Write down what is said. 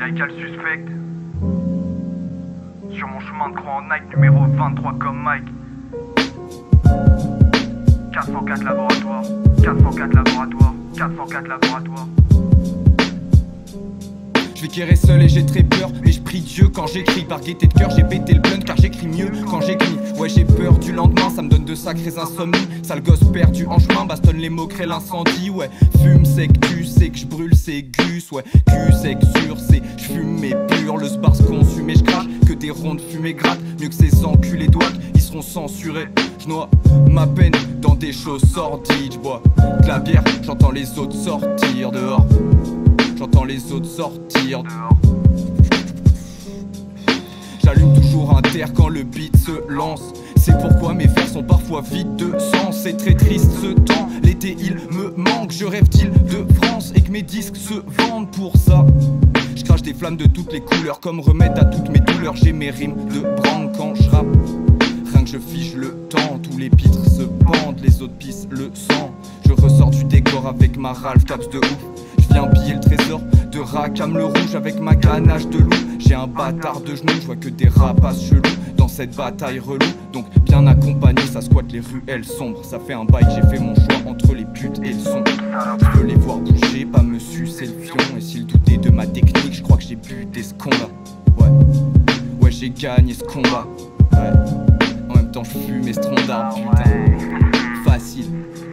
Y'a qu'à le suspect. Sur mon chemin de croix en Nike, numéro 23 comme Mike. 404 laboratoires, 404 laboratoires, 404 laboratoires. Je vais guérir seul et j'ai très peur, mais je prie Dieu quand j'écris. Par gaieté de cœur j'ai pété le blunt car j'écris mieux quand j'écris. Ouais j'ai peur du lendemain, ça me donne de sacrées insomnies. Sale gosse perdu en chemin, bastonne les mots, crée l'incendie. Ouais fume c'est que tu sais que je brûle c'est gus. Ouais cul c'est que sûr c'est je fume mais pur. Le spars consume et je crache que des rondes fumées grattes. Mieux que ces enculés doigts, ils seront censurés. Je noie ma peine dans des choses sordides. Je bois de la bière, j'entends les autres sortir dehors. J'entends les autres sortir dehors. J'allume toujours un terre quand le beat se lance. C'est pourquoi mes vers sont parfois vides de sens. C'est très triste ce temps, l'été il me manque. Je rêve d'île de France et que mes disques se vendent pour ça. Je crache des flammes de toutes les couleurs comme remède à toutes mes douleurs. J'ai mes rimes de branle quand je rappe. Rien que je fige le temps, tous les pitres se pendent, les autres pissent le sang. Je ressors du décor avec ma Ralph Caps de ouf. Je viens piller le trésor de Rackham le rouge avec ma ganache de loup. J'ai un bâtard de genoux, je vois que des rapaces chelous dans cette bataille relou. Donc bien accompagné, ça squatte les ruelles sombres. Ça fait un bail que j'ai fait mon choix entre les putes et le son. Je veux les voir bouger, pas me sucer le fion. Et s'ils doutaient de ma technique, je crois que j'ai buté ce combat. Ouais j'ai gagné ce combat. Ouais, en même temps je fume et ce tronc d'arbre, putain. Facile.